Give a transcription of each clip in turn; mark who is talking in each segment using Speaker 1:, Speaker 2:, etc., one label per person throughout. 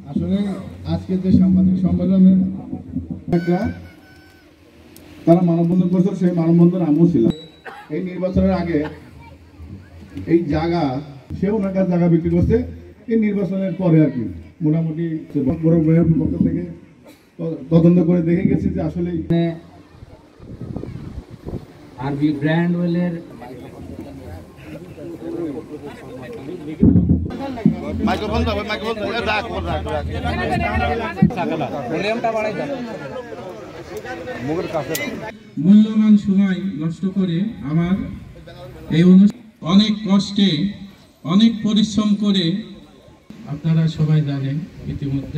Speaker 1: আসলে আজকে যে সাংবাদিক সম্মেলনের একটা তারা মানববন্ধন করছে, সেই মানববন্ধন আমিও ছিলাম। এই নির্বাচনের আগে এই জায়গা সে ওনার কাছে জায়গা বিক্রি করছে, এই নির্বাচনের পরে আর কি মোটামুটি বড় মেয়র পক্ষ থেকে তদন্ত করে দেখে গেছে যে আসলে
Speaker 2: আরবি ব্র্যান্ড ওয়েলের
Speaker 3: মূল্যবান সময় নষ্ট করে আমার এই অনেক কষ্টে অনেক পরিশ্রম করে আপনারা সবাই জানেন ইতিমধ্যে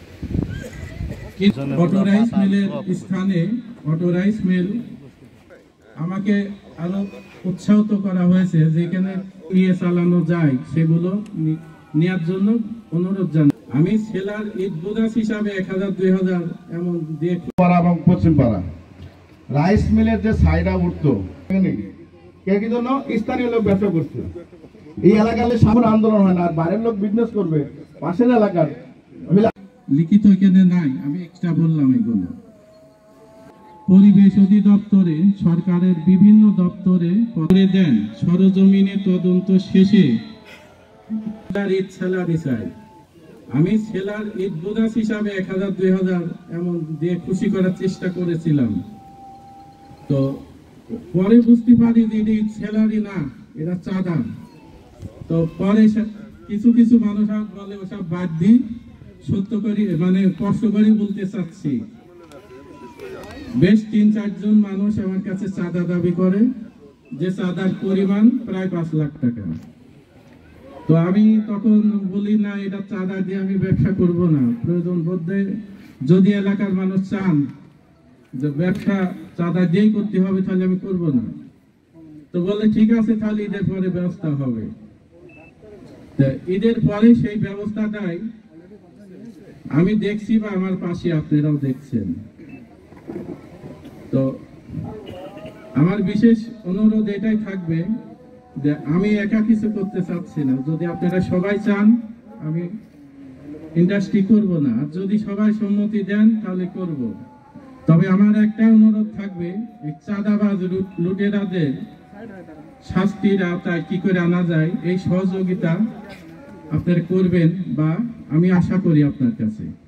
Speaker 3: অটোরাইস মিলের স্থানে অটোরাইস মিল আমাকে আরো উৎসাহিত করা হয়েছে, যেখানে চালানো যায় সেগুলো নেওয়ার জন্য অনুরোধ জানাই। আমি সেলার ঈদ বোনাস হিসাবে 1000 2000 এমন দিয়ে
Speaker 1: পাড়া এবং পশ্চিম পাড়া রাইস মিলের যে সাইডা উঠতো কি জন্য স্থানীয় লোক ব্যবসা করছে। এই এলাকার সামনে আন্দোলন হয় না, আর বাইরের লোক বিজনেস করবে পাশের এলাকার।
Speaker 3: লিখিত এখানে নাই, আমি এক্সট্রা বললাম এগুলো। পরিবেশ অধিদপ্তরে সরকারের বিভিন্ন দপ্তরে করে দেন, সরজমিনে তদন্ত শেষে ঈদ স্যালারি চাই। আমি সেলার ঈদ বোনাস হিসাবে 1000 2000 এমন দিয়ে খুশি করার চেষ্টা করেছিলাম। তো পরে বুঝতে পারি যে ঈদ স্যালারি না, এটা চাঁদা। তো পরে কিছু কিছু মানুষ বলে ওসব বাদ দিই, সত্য করে মানে কষ্ট করে বলতে চাচ্ছি। বেশ 3-4 জন মানুষ আমার কাছে চাঁদা দাবি করে, যে চাঁদার পরিমাণ প্রায় 5 লাখ টাকা। তো আমি তখন বলি না, এটা চাঁদা দিয়ে আমি ব্যবসা করব না, প্রয়োজন বোধে যদি এলাকার মানুষ চান যে ব্যবসা চাঁদা দিয়েই করতে হবে তাহলে আমি করব না। তো বলে ঠিক আছে, তাহলে ঈদের পরে ব্যবস্থা হবে। ঈদের পরে সেই ব্যবস্থাটাই আমি দেখছি, বা আমার পাশে আপনারাও দেখছেন। তো আমার বিশেষ অনুরোধ এটাই থাকবে যে আমি একা কিছু করতে চাচ্ছি না। যদি আপনারা সবাই চান আমি ইন্ডাস্ট্রি করব না, আর যদি সবাই সম্মতি দেন তাহলে করব। তবে আমার একটা অনুরোধ থাকবে, এই চাঁদাবাজ লুটেরাদের শাস্তির আওতায় কি করে আনা যায় এই সহযোগিতা আপনারা করবেন, বা আমি আশা করি আপনার কাছে।